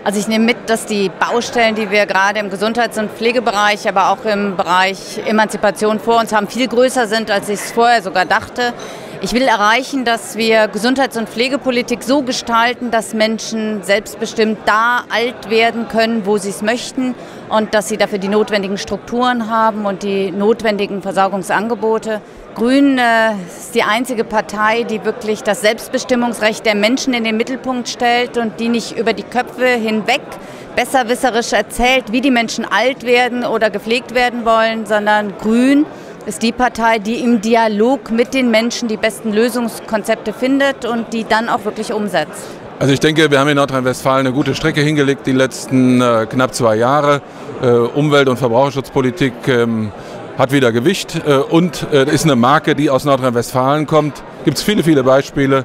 Also ich nehme mit, dass die Baustellen, die wir gerade im Gesundheits- und Pflegebereich, aber auch im Bereich Emanzipation vor uns haben, viel größer sind, als ich es vorher sogar dachte. Ich will erreichen, dass wir Gesundheits- und Pflegepolitik so gestalten, dass Menschen selbstbestimmt da alt werden können, wo sie es möchten und dass sie dafür die notwendigen Strukturen haben und die notwendigen Versorgungsangebote. Grün ist die einzige Partei, die wirklich das Selbstbestimmungsrecht der Menschen in den Mittelpunkt stellt und die nicht über die Köpfe hinweg besserwisserisch erzählt, wie die Menschen alt werden oder gepflegt werden wollen, sondern Grün ist die Partei, die im Dialog mit den Menschen die besten Lösungskonzepte findet und die dann auch wirklich umsetzt. Also ich denke, wir haben in Nordrhein-Westfalen eine gute Strecke hingelegt die letzten knapp 2 Jahre. Umwelt- und Verbraucherschutzpolitik hat wieder Gewicht und ist eine Marke, die aus Nordrhein-Westfalen kommt. Gibt es viele, viele Beispiele,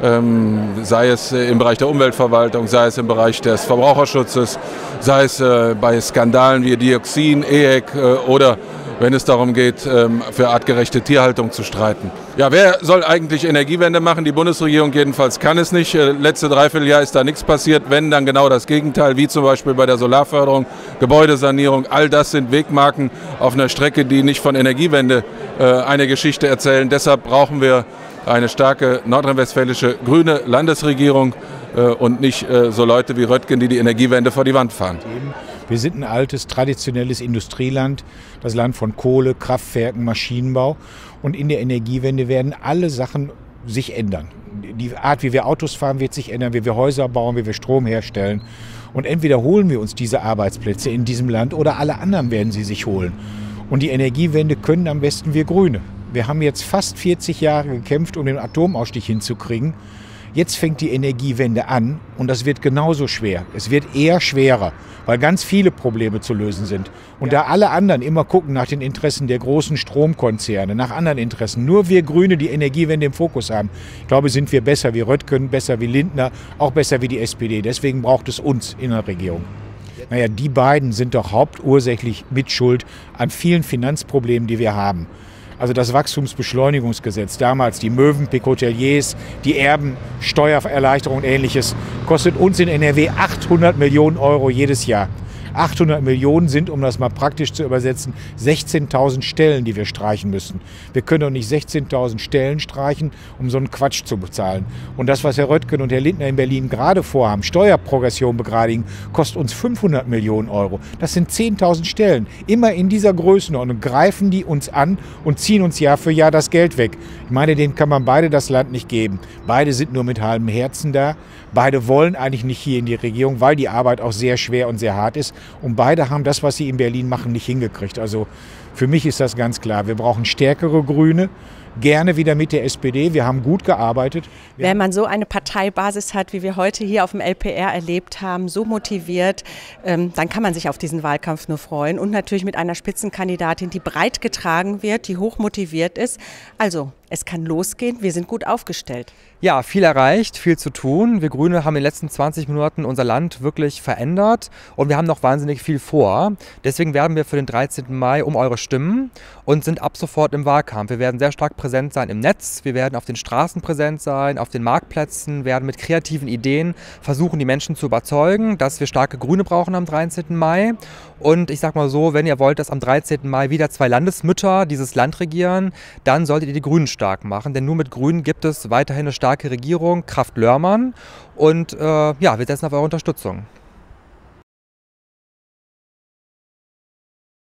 sei es im Bereich der Umweltverwaltung, sei es im Bereich des Verbraucherschutzes, sei es bei Skandalen wie Dioxin, EHEC oder wenn es darum geht, für artgerechte Tierhaltung zu streiten. Ja, wer soll eigentlich Energiewende machen? Die Bundesregierung jedenfalls kann es nicht. Letzte Dreivierteljahr ist da nichts passiert, wenn dann genau das Gegenteil, wie zum Beispiel bei der Solarförderung, Gebäudesanierung. All das sind Wegmarken auf einer Strecke, die nicht von Energiewende eine Geschichte erzählen. Deshalb brauchen wir eine starke nordrhein-westfälische grüne Landesregierung und nicht so Leute wie Röttgen, die die Energiewende vor die Wand fahren. Wir sind ein altes, traditionelles Industrieland, das Land von Kohle, Kraftwerken, Maschinenbau. Und in der Energiewende werden alle Sachen sich ändern. Die Art, wie wir Autos fahren, wird sich ändern, wie wir Häuser bauen, wie wir Strom herstellen. Und entweder holen wir uns diese Arbeitsplätze in diesem Land oder alle anderen werden sie sich holen. Und die Energiewende können am besten wir Grüne. Wir haben jetzt fast 40 Jahre gekämpft, um den Atomausstieg hinzukriegen. Jetzt fängt die Energiewende an und das wird genauso schwer. Es wird eher schwerer, weil ganz viele Probleme zu lösen sind. Und da alle anderen immer gucken nach den Interessen der großen Stromkonzerne, nach anderen Interessen, nur wir Grüne die Energiewende im Fokus haben, ich glaube, sind wir besser wie Röttgen, besser wie Lindner, auch besser wie die SPD. Deswegen braucht es uns in der Regierung. Naja, die beiden sind doch hauptursächlich Mitschuld an vielen Finanzproblemen, die wir haben. Also das Wachstumsbeschleunigungsgesetz, damals die Mövenpick Hoteliers, die Erben, Steuererleichterung und Ähnliches, kostet uns in NRW 800 Millionen Euro jedes Jahr. 800 Millionen sind, um das mal praktisch zu übersetzen, 16.000 Stellen, die wir streichen müssen. Wir können doch nicht 16.000 Stellen streichen, um so einen Quatsch zu bezahlen. Und das, was Herr Röttgen und Herr Lindner in Berlin gerade vorhaben, Steuerprogression begradigen, kostet uns 500 Millionen Euro. Das sind 10.000 Stellen. Immer in dieser Größenordnung greifen die uns an und ziehen uns Jahr für Jahr das Geld weg. Ich meine, denen kann man beide das Land nicht geben. Beide sind nur mit halbem Herzen da. Beide wollen eigentlich nicht hier in die Regierung, weil die Arbeit auch sehr schwer und sehr hart ist. Und beide haben das, was sie in Berlin machen, nicht hingekriegt. Also für mich ist das ganz klar. Wir brauchen stärkere Grüne, gerne wieder mit der SPD. Wir haben gut gearbeitet. Wenn man so eine Parteibasis hat, wie wir heute hier auf dem LPR erlebt haben, so motiviert, dann kann man sich auf diesen Wahlkampf nur freuen. Und natürlich mit einer Spitzenkandidatin, die breit getragen wird, die hoch motiviert ist. Also es kann losgehen, wir sind gut aufgestellt. Ja, viel erreicht, viel zu tun. Wir Grüne haben in den letzten 20 Monaten unser Land wirklich verändert und wir haben noch wahnsinnig viel vor. Deswegen werben wir für den 13. Mai um eure Stimmen und sind ab sofort im Wahlkampf. Wir werden sehr stark präsent sein im Netz, wir werden auf den Straßen präsent sein, auf den Marktplätzen, werden mit kreativen Ideen versuchen, die Menschen zu überzeugen, dass wir starke Grüne brauchen am 13. Mai. Und ich sag mal so, wenn ihr wollt, dass am 13. Mai wieder 2 Landesmütter dieses Land regieren, dann solltet ihr die Grünen stark machen. Denn nur mit Grünen gibt es weiterhin eine starke Regierung, Kraft Lörmann. Und ja, wir setzen auf eure Unterstützung.